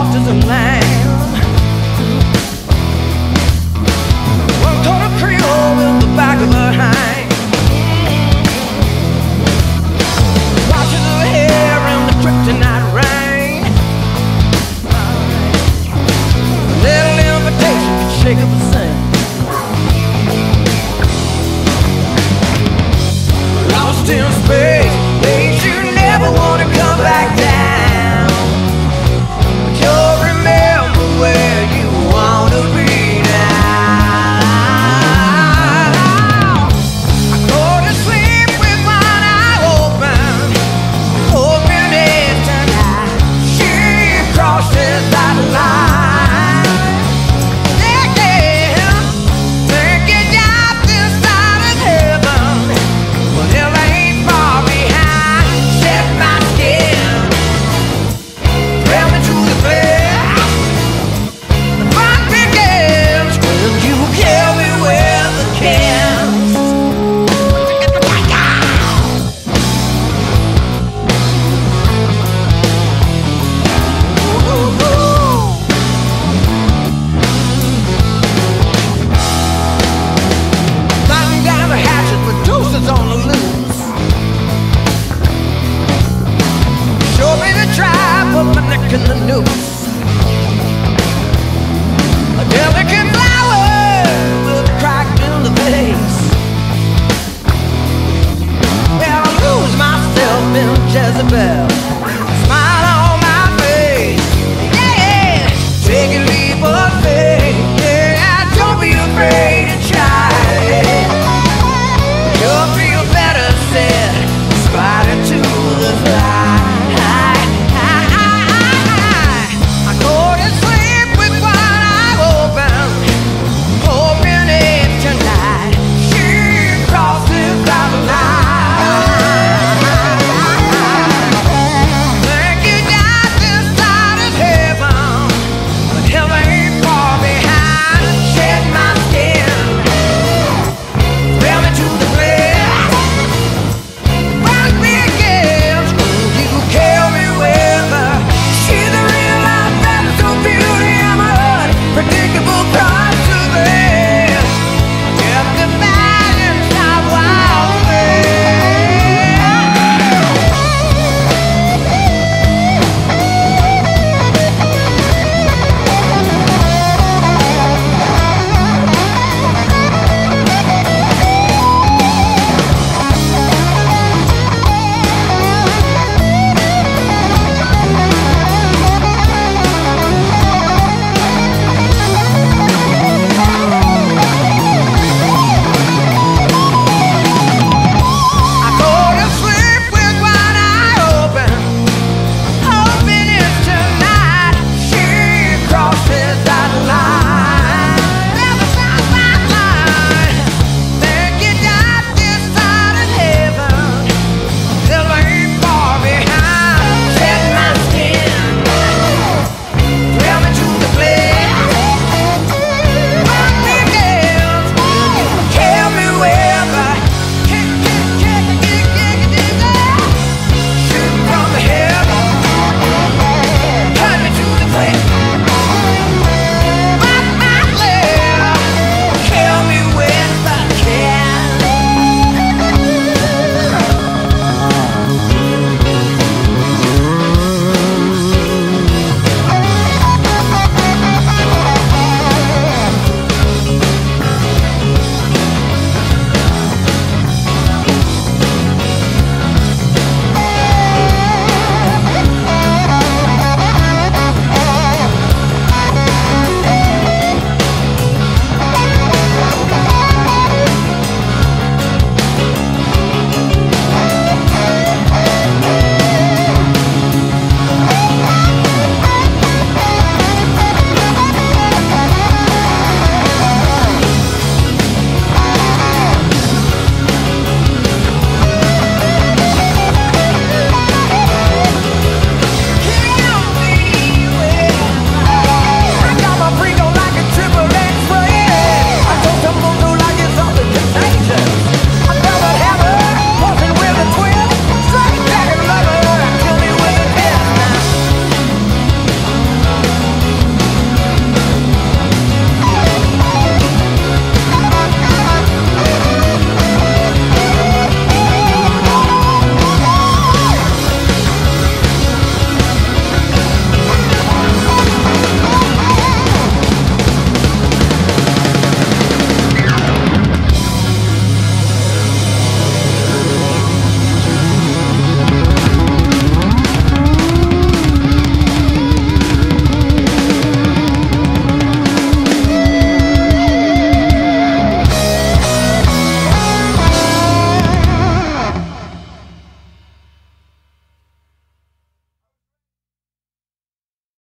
soft as a lamb. One total Creole in the back of her hand. Washes her hair in the kryptonite rain. Little invitation to shake up the sand. Lost in space, days you never want to come back down. But you'll remember where you want to be now. I go to sleep with one eye open, hoping it's tonight she crosses that line. Yeah, yeah. Think you got this side of heaven, but hell ain't far behind. Shed my skin, thrill me to the flesh. The fun begins when you kill me with a kiss. Sliding down the hatchet with deuces on the loose. Show me the drive, put my neck in the noose. A delicate flower with a crack in the vase. Well, I lose myself in Jezebel.